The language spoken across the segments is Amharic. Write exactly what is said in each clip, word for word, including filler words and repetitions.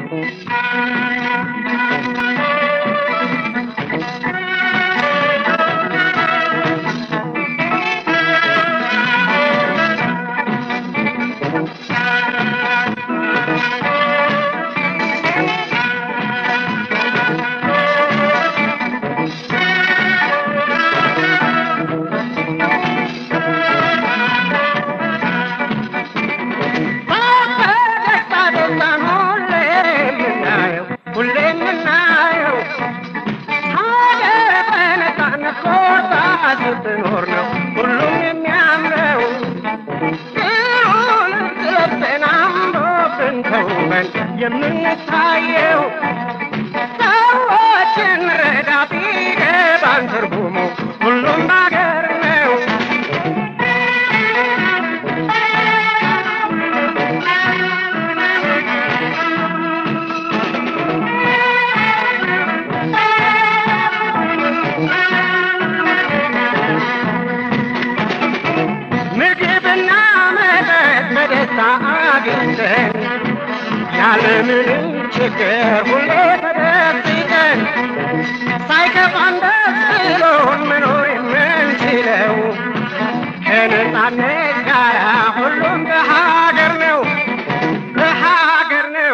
hulum behager ነው behager ነው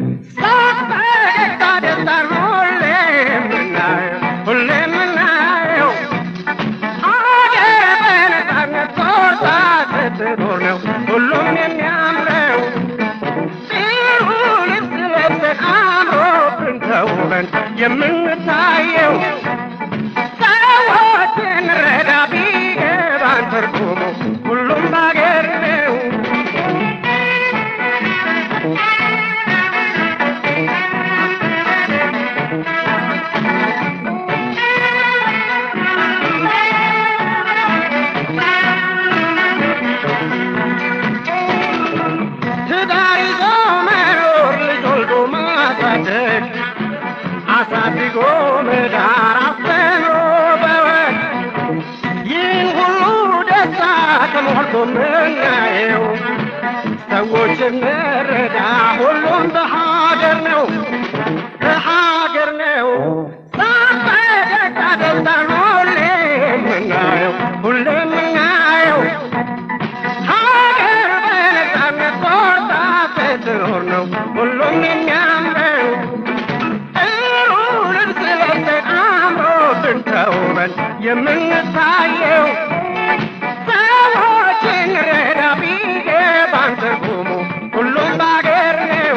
ሳበደታ ደስታን ሁሌም እናየው ሁሌም እናየው አገር በነፃነት ቆርጣ ስትኖር ነው ሁሉም የሚያምረው ሲሆን ስለሰን አምሮብን ተውበን የምንታየው ሰዎችን ረዳ ቢገባን ትርጉሙ ሁሉም በሀገር ነው ትዳር ይዞ መኖር ልጅ ወልዶ ማሳደግ አሳድጎ መዳር አስተምሮ በወግ ይህን ሁሉ ደስታ ተሞልቶ ምናየው ሰዎች እንረዳ ሁሉም በሀገር ነው በሀገር ነው ሳበደታ ደስታን ሁሌም ምናየው ሁሌም ምናየው ሀገር በነፃነት ቆርጣ ስትኖር ነው ሁሉም የሚያምረው ጥሩ ልብስ ለብሰን አምሮብን ተውበን የምንታየው ሰዎችን ረዳ ቢገባን ትርጉሙ ሁሉም በሀገር ነው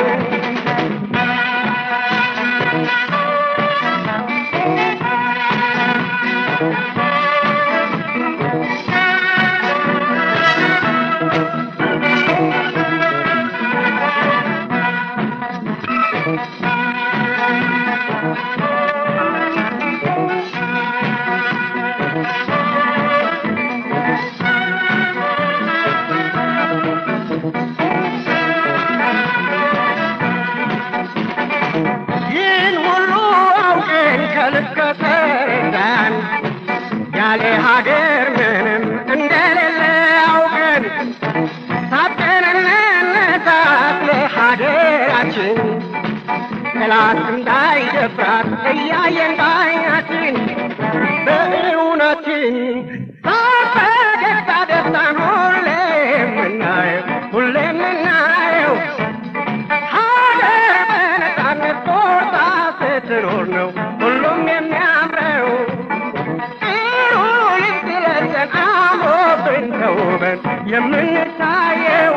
ከተረዳን ያለ ሀገር ምንም እንደሌለ አውቀን ታጥቀን እንነሳት ለሀገራችን ጠላት እንዳይደፍራት እያየን ባይናችን በእውነትን በፈገግታ ደስታን ሁሌም ምናየው ሁሌም ምናየው ሀገር በነፃነት ቆርጣ ስትኖር ነው ሁሉም የሚያምረው ጥሩ ልብስ ለብሰን አምሮብን ተውበን የምንታየው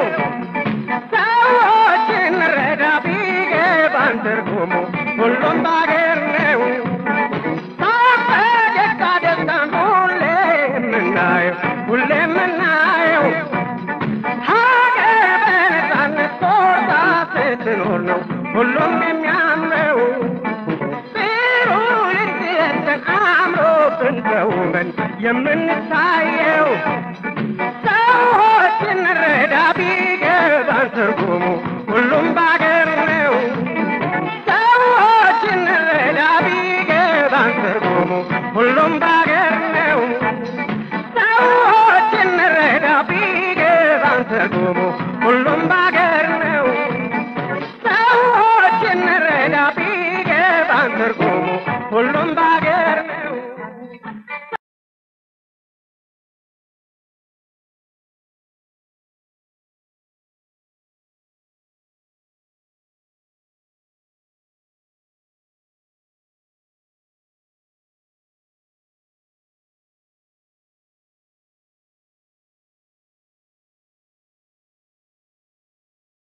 ሰዎችን ረዳ ቢገባን ትርጉሙ ሁሉም በሀገር ነው ሳበደታ ደስታን ሁሌም ምናየው ሁሌም ምናየው ሀገር በነፃነት ቆርጣ ስትኖር ነው ሁሉም የሚያምረው አምሮብን ተውበን የምንታየው ሰዎችን ረዳ ቢገባን ትርጉሙ ሁሉም በሀገር ነው ሰዎችን ረዳ ቢገባን ትርጉሙ ሁሉም በሀገር ነው ሰዎችን ረዳ ቢገባን ትርጉሙ ሁሉም በሀገር ነው ሰዎችን ሁሉም ባገር